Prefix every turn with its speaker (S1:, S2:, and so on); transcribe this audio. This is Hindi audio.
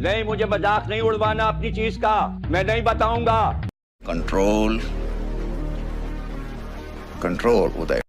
S1: नहीं, मुझे मजाक नहीं उड़वाना अपनी चीज का, मैं नहीं बताऊंगा।
S2: कंट्रोल कंट्रोल उदय।